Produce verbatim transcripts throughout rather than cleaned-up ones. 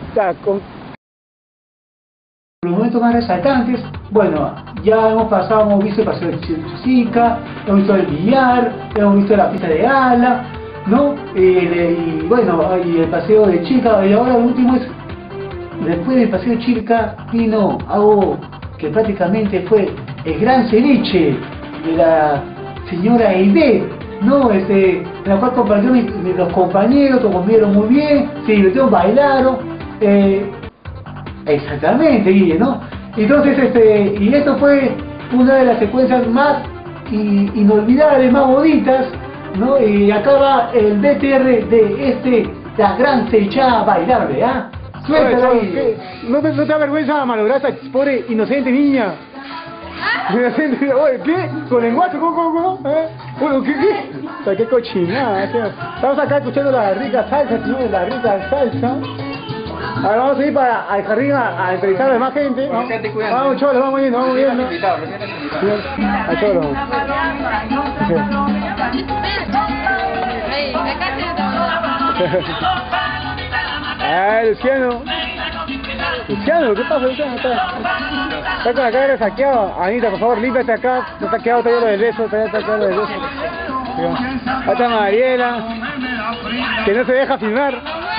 sea, con los momentos más resaltantes, bueno, ya hemos pasado, hemos visto el paseo de Chica, hemos visto el billar, hemos visto la pista de gala, ¿no? Eh, de, y bueno, y el paseo de Chica, y ahora el último es, después del paseo de Chica, vino algo que prácticamente fue el gran ceviche de la señora Aide, ¿no? Este, en la cual compartió mi, mi, los compañeros, que comieron muy bien, se divirtieron, bailaron, eh, exactamente, Guille, ¿no? Entonces, este, y esto fue una de las secuencias más y, inolvidables, más bonitas, ¿no? Y acaba el B T R de este, la gran cevichada bailable, ¿ah? Suéltala ahí. ¿No te, no te da vergüenza malograr a esta pobre inocente niña? Inocente, oye, ¿qué? ¿Con lenguaje? ¿Cómo, cómo, cómo? ¿Eh? Bueno, ¿qué, qué? O sea, qué cochinada, tío. Estamos acá escuchando la rica salsa, tío, la rica salsa. Ahora vamos a ir para al jardín a, a entrevistar a la demás gente, ¿no? Vamos, Cholo, vamos yendo, vamos yendo. A Cholo. Ah, Luciano. Luciano, ¿qué pasa, Luciano? Está, está con la cara saqueada. Anita, por favor, límpiate acá. No está quedado todavía lo del beso, todavía está quedado lo del beso. Ahí está Mariela, que no se deja filmar.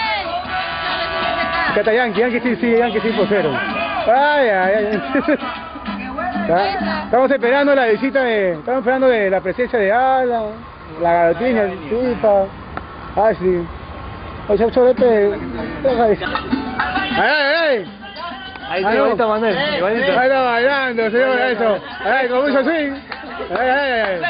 Acá está Yankee, Yankee sí, sí, Yankee sí, posero. Ay, ay, ay. Estamos esperando la visita de... Estamos esperando de la presencia de Ala, la garotina, el Tipa, Ashley. Oye, Cholo, vete... ¡Ay, ay, ay! Ahí está, igualito Manuel, igualito. Ahí está bailando, señor, eso. Ay, con mucho swing. Ay, ay, ay.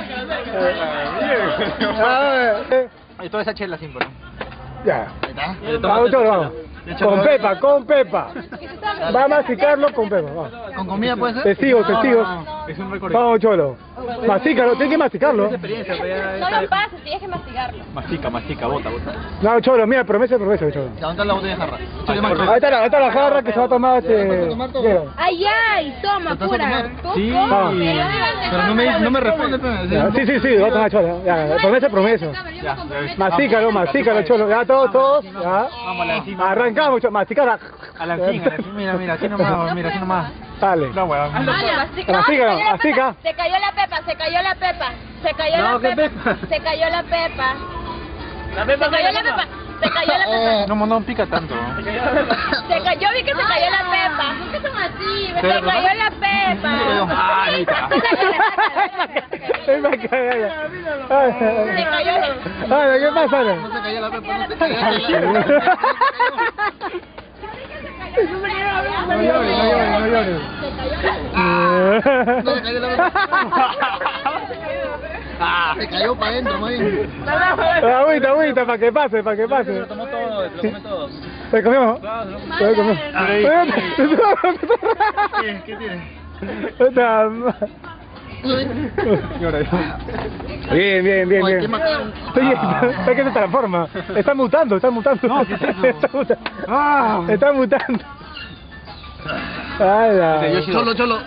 Ay, toda esa chela sin, ¿no? Ya. Vamos, Cholo, vamos. Con Pepa, con Pepa. Va a masticarlo con Pepa, vamos. ¿Con comida puede ser? Testigos, testigos. Es un récord. Vamos, Cholo. Mastícalo, tienes que masticarlo. No lo pases, tienes que masticarlo. Mastica, mastica, bota, bota. No, Cholo, mira, promesa, promesa, Cholo. ¿Dónde está la botella de jarra? Ahí está la, ahí está la jarra que se va a tomar este... Ay, ay, toma, pura. Sí, Ah. pero no me, no me responde, pero... Sí, sí, sí, va a tomar, Cholo. Ya, promesa, promesa. Ya, Mastícalo, mastícalo, Cholo. Ya, todos, todos. Ya. Vamos a la encima. Arrancamos, Cholo. Masticala. A la encima, mira, mira, así nomás, mira, así nomás. Dale. No, weón. Mastícalo, mastica. Se cayó la pepa, se cayó la pepa. Se cayó No, la ¿qué pepa. pepa? Se cayó la pepa. La Se cayó la pepa. Se cayó la pepa. No, no pica tanto. Se cayó, yo vi que se cayó la pepa. ¿Por qué son así? Se cayó la pepa. Ah, Anita. Se cayó la... Se cayó la... Ay, ¿qué pasa? No se cayó la pepa, no se cayó la pepa. No llores, no llores, no llores. No se cayó la pepa. Ah, se cayó para adentro, más bien. Agüita, agüita, para que pase, para que Se pase. lo tomó todo, se lo comió todo. ¿Se comió? Se lo comió. ¿Qué? ¿Qué tiene? Está... Bien, bien, bien, bien. Estoy, está que se transforma. Está mutando, está mutando. No, ¿qué es eso? Está mutando. Ah. Está mutando. ¡Hala! Cholo, cholo.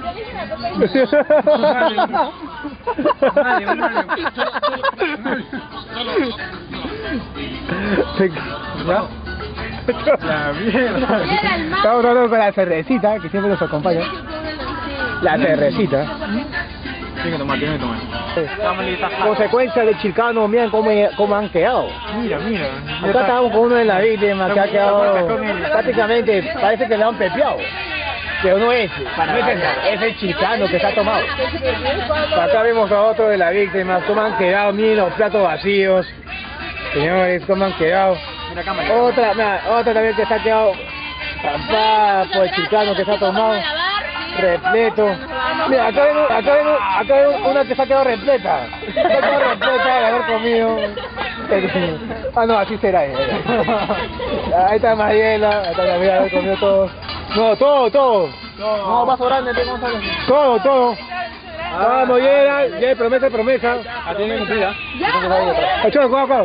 ¿Ya? La mierda. Estamos hablando con la cervecita que siempre nos acompaña. La cervecita. Tiene que tomar, tiene que tomar. Consecuencia de Chilcano, miren cómo, cómo han quedado. Mira, mira. Acá estamos con uno de las víctimas que ha quedado prácticamente, parece que le han pepeado. Pero no es, no es ese, es el Chilcano que se ha tomado. Acá vemos a otro de las víctimas, cómo han quedado, miren los platos vacíos. Señores, cómo han quedado. Otra, mira, otra también que se ha quedado trampada por el Chilcano que se ha tomado. Repleto. Mira, acá vemos, acá vemos, acá vemos una que se ha quedado repleta. Se ha quedado repleta de haber comido. Ah, no, así será ella. Ahí está Mariela, ahí está la vida de haber comido todo. No, todo, todo. No, vaso grande, tengo un Todo, todo. Vamos, llega, ya promesa, promesa. Ah, tiene que cumplir, ¿ah? Achó, cuidado, cuidado.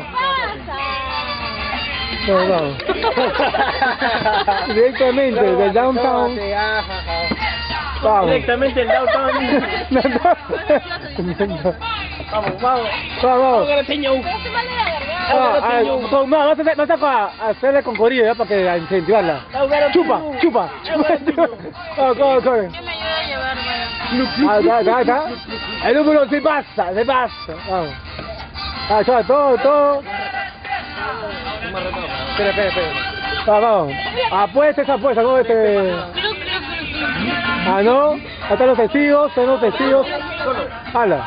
Vamos, vamos. Directamente del downtown. Vamos. Directamente el downtown. Vamos, vamos. Vamos, vamos. Pero se vale la garganta. Ah, ah, con, no, vas a, hacer- vas a a hacerle con corrido, ¿ya? Para que a incentivarla. Chupa, chupa, chupa, chupa. Ah, corre, corre. ¿Quién me ayuda a llevar, Ah, ya, ya, ya. El número se pasa, se pasa. Vamos. Ah, ya, todo, todo. Espera, espera, espera. Vamos, vamos. Apuesta esa apuesta, ¿no? Este... Ah, no. Ahí están los testigos, están los testigos. Hala.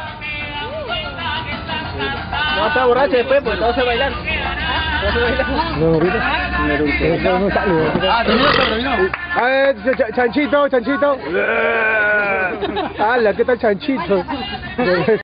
No, está borracho después, porque te vas a bailar. Te vas a bailar. No, ahorita. No, no sale. Ah, terminó, terminó. A ver, ch- ch- chanchito, chanchito. Hala, ¿qué tal chanchito?